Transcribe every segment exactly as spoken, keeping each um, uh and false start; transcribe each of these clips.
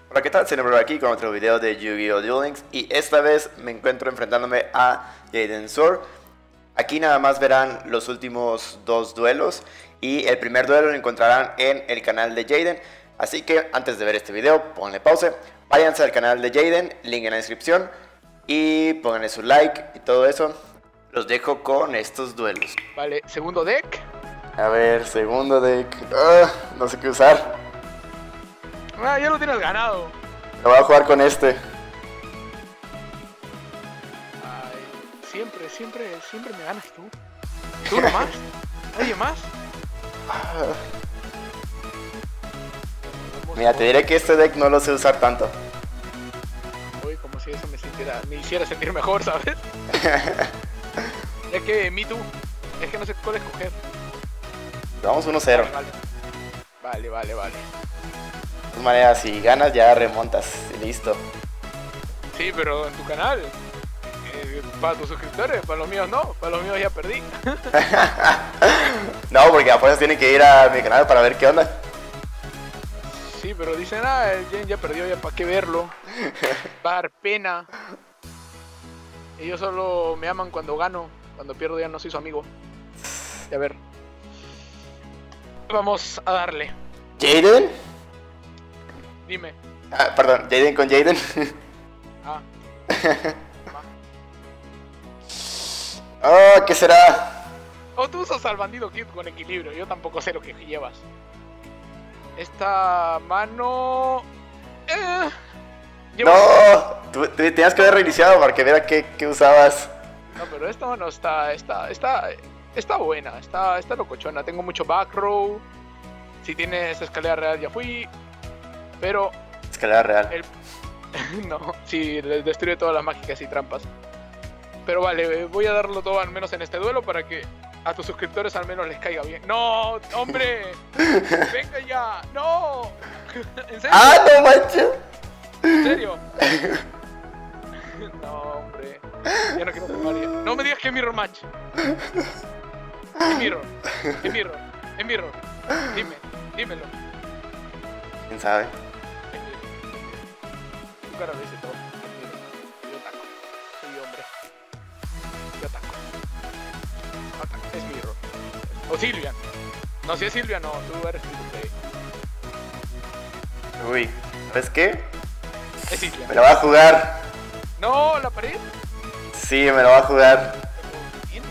Hola, ¿qué tal? Soy aquí con otro video de Yu-Gi-Oh! Duel Links y esta vez me encuentro enfrentándome a Jaden Sword. Aquí nada más verán los últimos dos duelos y el primer duelo lo encontrarán en el canal de Jaden. Así que antes de ver este video, ponle pause, váyanse al canal de Jaden, link en la descripción y pónganle su like y todo eso. Los dejo con estos duelos. Vale, segundo deck. A ver, segundo deck. Uh, no sé qué usar. Ah, ya lo tienes ganado. Lo voy a jugar con este. Ay, siempre, siempre, siempre me ganas tú. ¿Tú nomás? ¿Nadie más? Mira, te diré que este deck no lo sé usar tanto. Uy, como si eso me sintiera, me hiciera sentir mejor, ¿sabes? Es que, me too. Es que no sé cuál escoger. Vamos uno cero. Vale, vale, vale, vale. De todas maneras, si ganas ya remontas y listo. Sí, pero en tu canal. Eh, para tus suscriptores, para los míos no. Para los míos ya perdí. No, porque apenas tienen que ir a mi canal para ver qué onda. Sí, pero dicen, ah, el Jen ya perdió, ya para qué verlo. Va a dar pena. Ellos solo me aman cuando gano. Cuando pierdo ya no soy su amigo. Y a ver. Vamos a darle. ¿Jaden? Dime. Ah, perdón, Jaden con Jaden. Ah. Oh, ¿qué será? Oh, tú usas al bandido Kid con equilibrio. Yo tampoco sé lo que llevas. Esta mano... Eh, llevo... No, tú, tú tenías que haber reiniciado para que viera qué, qué usabas. No, pero esta mano está, está, está, está buena, está, está locochona. Tengo mucho back row. Si tienes escalera real ya fui. Pero... Escalera real. El... no, sí, les destruye todas las mágicas y trampas. Pero vale, voy a darlo todo al menos en este duelo para que a tus suscriptores al menos les caiga bien. ¡No, hombre! ¡Venga ya! ¡No! ¿En serio? ¡Ah, no manches! ¿En serio? No, hombre. Ya no quiero jugar ya. No me digas que es mirror match. Es mirror. Es mirror. Es mirror. Dime, dímelo. ¿Quién sabe? Es mirror. Tu cara lo dice todo. Es mirror. Yo taco. Soy hombre. Yo taco. Ataco. Es mirror. O Silvian. No, si es Silvian, no. Tú eres free to play. Uy, ¿sabes qué? Es Silvian. Me lo va a jugar. No, la pared. Sí, me lo va a jugar. ¿Tienes?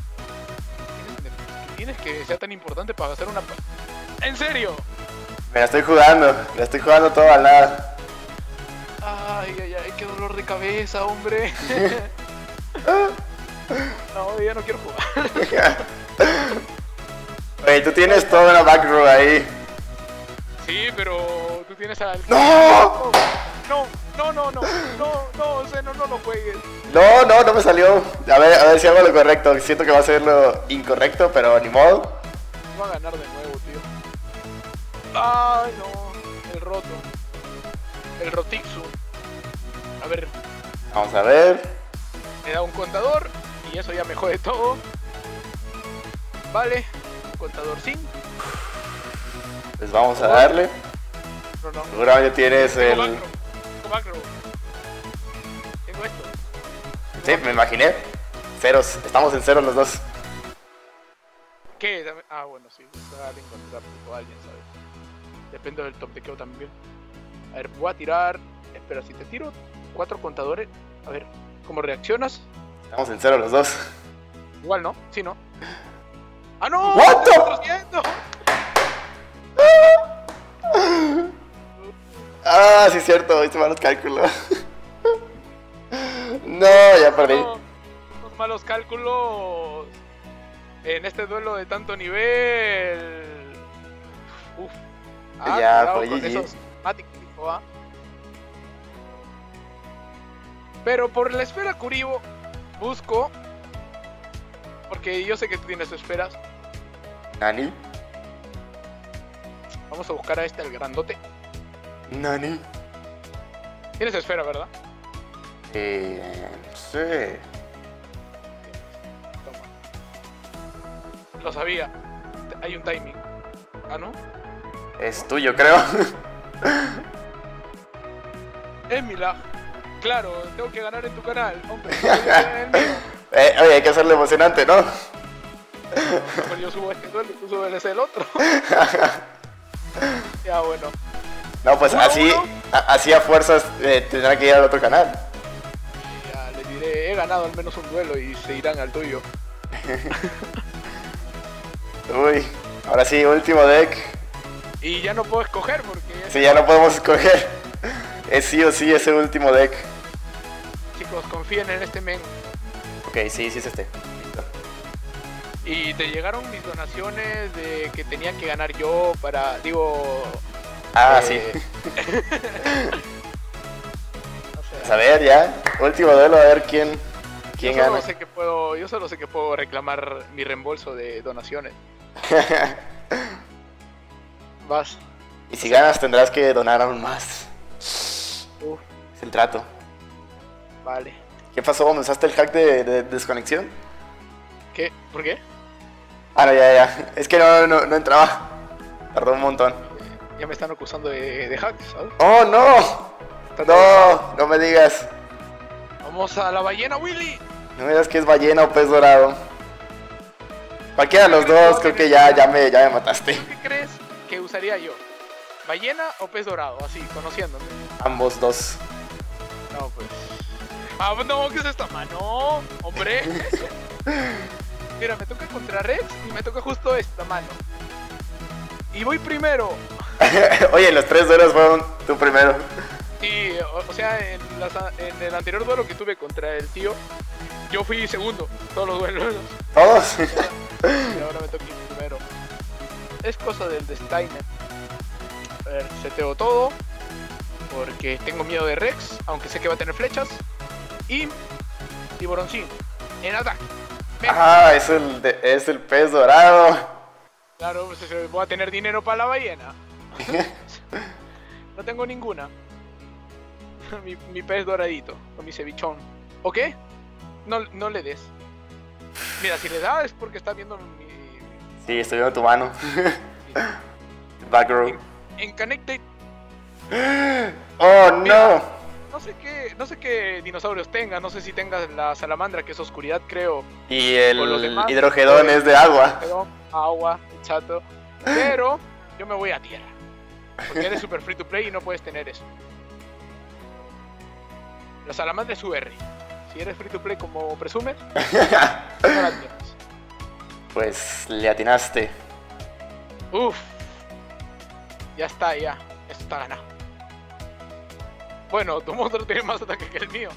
¿Tienes que sea tan importante para hacer una... ¿En serio? Me la estoy jugando, la estoy jugando todo al nada. Ay, ay, ay, qué dolor de cabeza, hombre. No, ya no quiero jugar. Oye, tú tienes toda una back row ahí. Sí, pero tú tienes al... ¡No! No, no, no, no, no, no, o sea, no, no lo juegues. No, no, no me salió. A ver, a ver si hago lo correcto. Siento que va a ser lo incorrecto, pero ni modo. Va a ganar de nuevo, tío. Ay, no, el roto. El Rotixu. A ver, Vamos a ver. me da un contador y eso ya me jode todo. Vale, un contador sin. Pues vamos a darle. No, no. Seguramente tienes Tengo el... backrow, tengo backrow. Tengo esto. Sí, me imaginé. Ceros, estamos en ceros los dos. ¿Qué? Dame- Ah, bueno, sí, está al encontrar o alguien, ¿sabes? Depende del top de queo también. A ver, voy a tirar... Espera, si te tiro cuatro contadores, a ver, ¿cómo reaccionas? Estamos en ceros los dos. Igual, ¿no? Sí, ¿no? ¡Ah, no! What the- ¡cuatrocientos! Ah, sí es cierto, hice malos cálculos. No, ya perdí. No, unos malos cálculos en este duelo de tanto nivel. Uf. Ah, Ya, cuidado fue con G G. esos Matic, dijo, ¿ah? Pero por la esfera Kuribo busco, porque yo sé que tú tienes esferas. Nani, Vamos a buscar a este, el grandote. Nani. Tienes esfera, ¿verdad? Eh, sí. Toma. Lo sabía. Hay un timing. Ah, ¿no? Es tuyo, creo. Es mi lag. Claro, tengo que ganar en tu canal, hombre. En el mío. Eh, oye, hay que hacerlo emocionante, ¿no? Mejor yo subo este duelo y tú subes el otro. Ya, bueno. No, pues Uno, así, uno. a, así a fuerzas eh, tendrá que ir al otro canal. Ya les diré, he ganado al menos un duelo y se irán al tuyo. Uy, ahora sí, último deck. Y ya no puedo escoger porque... Sí, ya no podemos escoger. Es sí o sí ese último deck. Chicos, confíen en este men. Ok, sí, sí es este. Listo. Y te llegaron mis donaciones de que tenía que ganar yo para... Digo... Ah, eh, sí. o sea, Pues a ver, ya. Último duelo, a ver quién, quién yo solo gana. sé que puedo, yo solo sé que puedo reclamar mi reembolso de donaciones. Vas. Y si ganas tendrás que donar aún más. Uf, Es el trato. vale. ¿Qué pasó? ¿Me usaste el hack de, de desconexión? ¿Qué? ¿Por qué? Ah, no, ya, ya. Es que no, no, no entraba. Tardó un montón. Eh, ya me están acusando de, de hacks, ¿sabes? ¡Oh, no! No, no me digas. Vamos a la ballena, Willy. No me digas que es ballena o pez dorado. Cualquiera de los dos, creo que ya, ya, me, ya me mataste. ¿Qué crees que usaría yo? ¿Ballena o pez dorado? Así, conociéndome. Ambos dos. No, pues... Ah, no, ¿qué es esta mano? Hombre. Mira, me toca contra Rex y me toca justo esta mano. Y voy primero. Oye, los tres duelos fueron tú primero. Sí, o, o sea, en, las, en el anterior duelo que tuve contra el tío, yo fui segundo, todos los duelos. ¿Todos? Y ahora me toca ir primero. Es cosa del destino. A ver, seteo todo. Porque tengo miedo de Rex, aunque sé que va a tener flechas. Y tiburoncín, en ataque. Venga. Ah, es el, de- es el pez dorado. Claro, pues eh, voy a tener dinero para la ballena. No tengo ninguna. mi, mi pez doradito, o mi cevichón. ¿O qué? No, no le des. Mira, si le da es porque está viendo mi... Sí, estoy viendo tu mano. Back row. En, en Connected, Oh, no. no sé qué, no sé qué dinosaurios tenga, no sé si tengas la salamandra, que es oscuridad, creo. Y Con los el demás, hidrogedón pues, es de agua. Perdón, agua, chato. Pero yo me voy a tierra. Porque eres super free to play y no puedes tener eso. La salamandra es U R. Si eres free to play como presumes, no la tienes. Pues le atinaste. Uf. Ya está, ya. Esto está ganado. Bueno, tu monstruo tiene más ataque que el mío.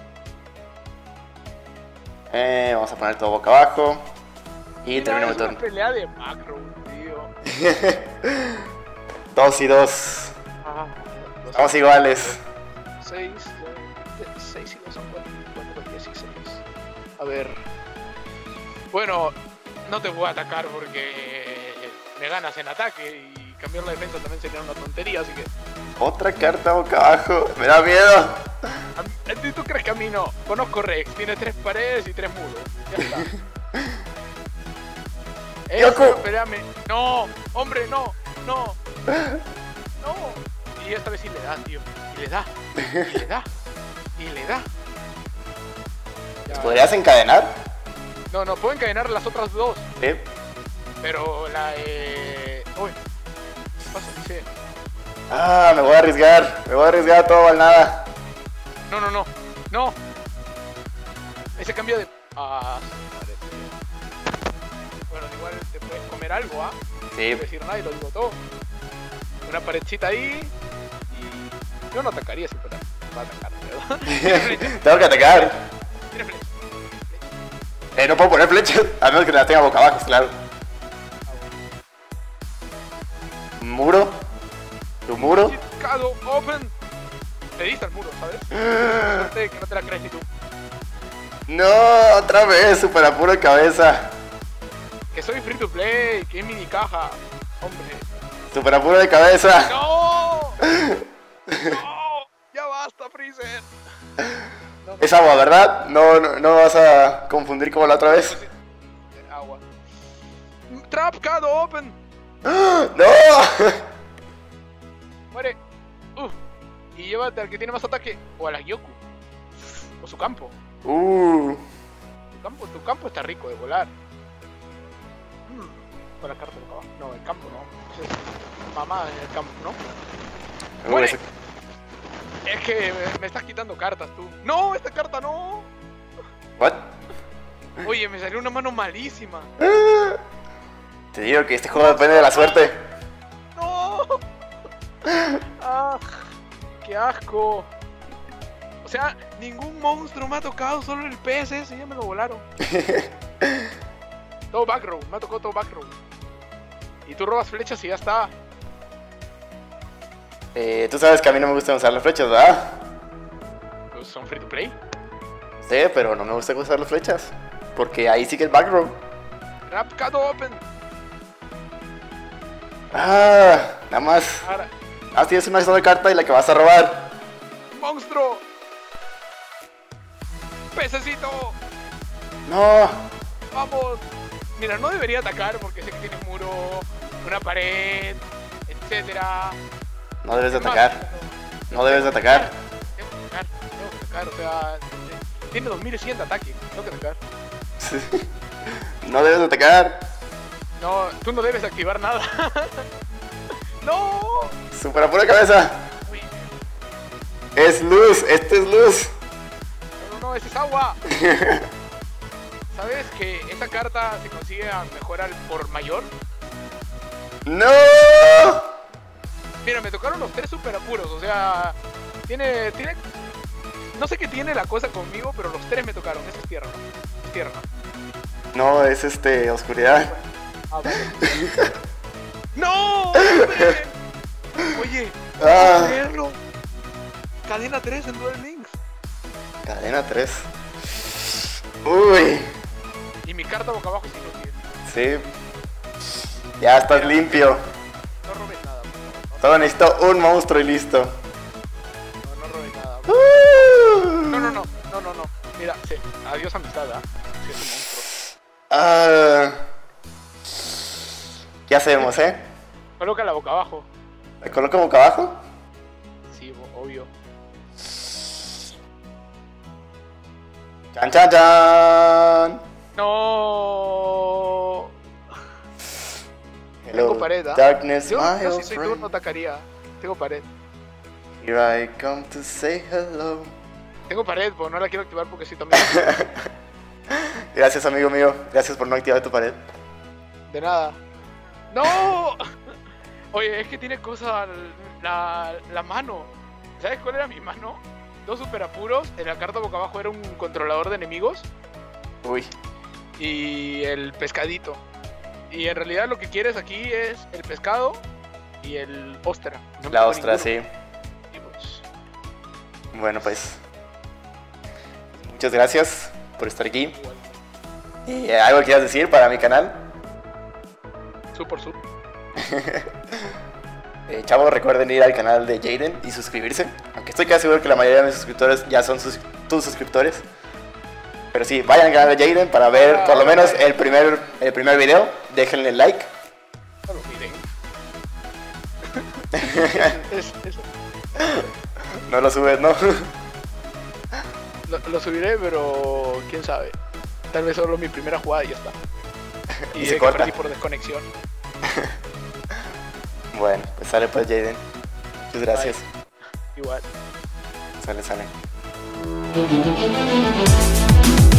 Eh, vamos a poner todo boca abajo. Y Mira, termino mi es una turno. pelea de macro, tío. Dos y dos. Ah, dos, Vamos iguales. seis, seis y dos son cuatro, dieciséis. A ver. Bueno, no te voy a atacar porque me ganas en ataque y cambiar la defensa también sería una tontería, así que... Otra carta boca abajo. Me da miedo. A mí- ¿Tú crees que a mí no? Conozco Rex, tiene tres paredes y tres muros. Ya está. Yoku. Eso, espérame. No, hombre, no, no. No. Y esta vez sí le da, tío. Y le da. Y le da. Y le da. Ya. ¿Podrías encadenar? No, no, puedo encadenar las otras dos. Sí. Pero la eh. Uy. ¿Qué pasa? Dice. Ah, me voy a arriesgar. Me voy a arriesgar a todo o al nada. No, no, no. No. Ese cambio de. Ah, madre mía. Bueno, igual te puedes comer algo, ¿ah? No Sí. quiero decir nada y lo digo todo. Una paredcita ahí. Y. Yo no atacaría si fuera. Va a atacar, ¿verdad? Tiene flecha. Tengo que atacar. Tiene flecha. Eh, no puedo poner flechas. A menos que la tenga boca abajo, claro. ¿Muro? ¿Tu muro? Chicago Open. Le diste al muro, ¿sabes? Suerte que no te la crees ni tú. No, otra vez, super apuro de cabeza. Que soy free to play, que es mini caja. Hombre. Super apuro de cabeza. ¡No! ¡No! ¡Ya basta, Freezer! No, no, Es agua, ¿verdad? No, no, no vas a confundir como la otra vez. agua. Trap Cado Open. ¡No! Muere. Uh. Y llévate al que tiene más ataque. O a la Gyoku. O su campo. Uh. Tu campo, tu campo está rico de volar. Hmm. Con la carta de abajo. No, el campo no. Es mamá en el campo, ¿no? Uh, Bueno, ese- es que me, me estás quitando cartas tú. No, esta carta no. What? Oye, me salió una mano malísima. Te digo que este juego depende de la suerte. No. Ah, qué asco. O sea, ningún monstruo me ha tocado, solo el P S ese, ya me lo volaron. Todo back row, me ha tocado todo back row. Y tú robas flechas y ya está. Eh, tú sabes que a mí no me gusta usar las flechas, ¿verdad? Pues son free to play. Sí, pero no me gusta usar las flechas. Porque ahí sí que el back row. Rap cut open. Ah, nada más. Ahora, Ah, tienes una sola carta y la que vas a robar. monstruo. Pececito. No. Vamos. Mira, no debería atacar porque sé que tiene muro, una pared, etcétera. No debes de Es más, atacar. No debes de atacar. Tengo que atacar, tengo que atacar, o sea, tiene dos mil cien de ataque, tengo que atacar. No debes de atacar. No, tú no debes activar nada. No. Supera pura cabeza. Uy, Es luz. Este es luz. no, no, no, ese es agua. ¿Sabes que esa carta se consigue a mejor al por mayor? No. Mira, me tocaron los tres super apuros, o sea, tiene, tiene, no sé qué tiene la cosa conmigo, pero los tres me tocaron, eso es tierra, es tierra. No, es este, oscuridad. Ah, vale. ¡No! ¡Hombre! Oye, ¿puedo Ah. creerlo? Cadena tres en Duel Links. Cadena tres. Uy. Y mi carta boca abajo sí lo tiene. Sí. Ya estás limpio. No robes nada, por favor. Solo necesito un monstruo y listo. No, no robes nada. Uh. No, no, no, no, no, no. Mira, sí, adiós amistad, ¿ah? Sí, es un monstruo. Ah. ¿Qué hacemos, eh? Coloca la boca abajo. ¿Me coloco boca abajo? Sí, obvio. ¡Chan, chan, chan! No. Hello, Tengo pared, ¿ah? darkness, Yo, my yo old si soy friend. turno atacaría. Tengo pared. Here I come to say hello. Tengo pared, pero no la quiero activar porque soy también. Gracias, amigo mío. Gracias por no activar tu pared. De nada. ¡No! Oye, es que tiene cosa la, la mano. ¿Sabes cuál era mi mano? Dos super apuros. En la carta boca abajo era un controlador de enemigos. Uy. Y el pescadito. Y en realidad lo que quieres aquí es el pescado y el ostra. No me La tocó ostra, sí. ninguno. Y pues, Bueno, pues. Muchas gracias por estar aquí. igual. ¿Y eh, algo que quieras decir para mi canal? Super, super. Eh, chavos, recuerden ir al canal de Jaden y suscribirse. Aunque estoy casi seguro que la mayoría de mis suscriptores ya son sus, tus suscriptores. Pero sí, vayan al canal de Jaden para ver por lo menos el primer, el primer video. Déjenle like. No lo miren. Es- eso. No lo subes, ¿no? Lo, lo subiré, pero quién sabe. Tal vez solo mi primera jugada y ya está. Y, Y de se que corta. perdí por desconexión. Bueno, pues sale pues Jaden. Muchas gracias. Igual. Sale, sale.